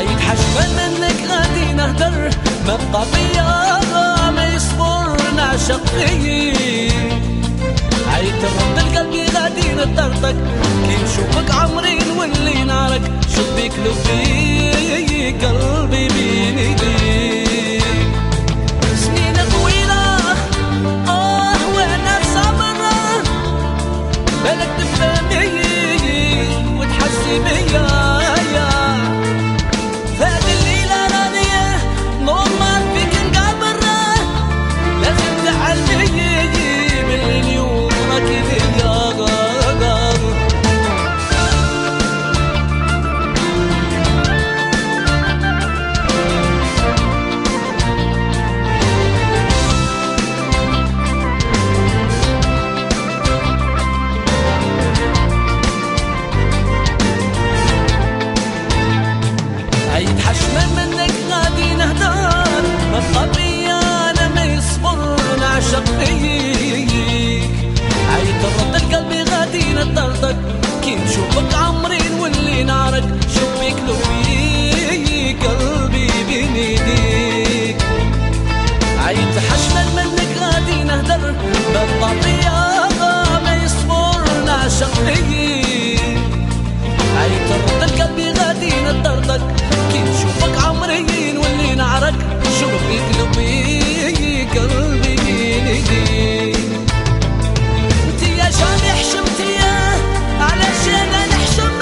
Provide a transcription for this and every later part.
عيد حشمة منك غادي نهدر، ما بقى فيا ما يصبر نعشق فيك. عيد ترد القلب غادي نطرطق، كي نشوفك عمري نولي نارك، شبيك لبي قلبي بين ايديك. سنين طويلة وانا صابرة، بالك تفهمي وتحسي بيا. هذه الليلة راني نومر فيك نقابر، لازم تعلمي من اليوم راكي ليا. عيد حشمة منك غادي نهدر، ما بقى بيا انا ما يصبر نعشق فيك. عيد ترد القلب غادي نطرطق، كي نشوفك عمري نولي نارك، شبيك لبي قلبي بين ايديك. عيد حشمة منك غادي نهدر، ما بقى بيا ما يصبر نعشق فيك. عيد ترد القلب غادي نطرطق، كي نشوفك عمري نولي نعرك، شوفيك لبي قلبي بين ايديك. انتي يا شاني حشمتي علاش انا نحشم،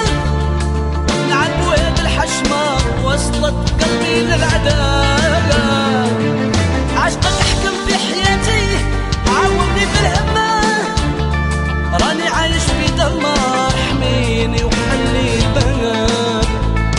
نعلبو هاد الحشمة وصلت قلبي للعدالة. عشقك حكم في حياتي عاوني بالهمة، راني عايش في ضلمة، احميني وحلي الباب.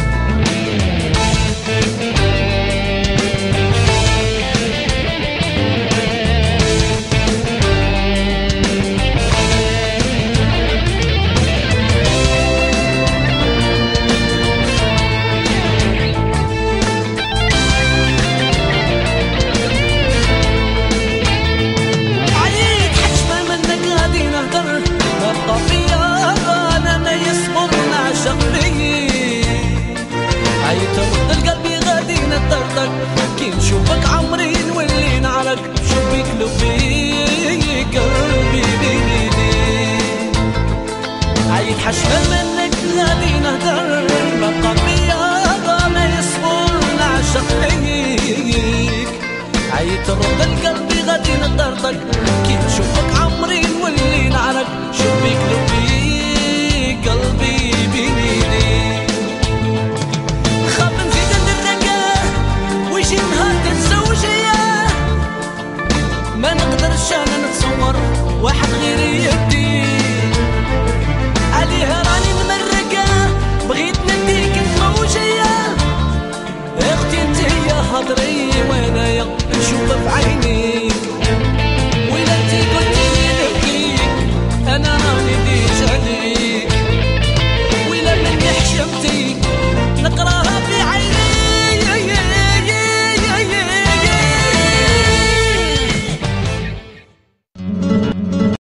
عيد حشمة منك غادي نهدر، ما بقى فيا انا ما يصبر نعشق فيك. عيد ترد القلب غادي نطرطق، كي نشوفك عمري نولي نعرك، شبيك لبي قلبي بين ايديك. عيد حشمة منك غادي نهدر، ما بقى فيا ما يصبر نعشق فيك. عيد ترد القلب غادي نطرطق، كي نشوفك عمري نولي نعرك، شبيك لبي قلبي بين ايديك. خاف نزيد نتلاقى ويجي نهار تتزوجيا، ما نقدرش انا نتصور واحد غيري يدي عليها، راني نمرقة بغيت نديك تموجيا. اختي انتيا هضري وانايا نشوف بعيني.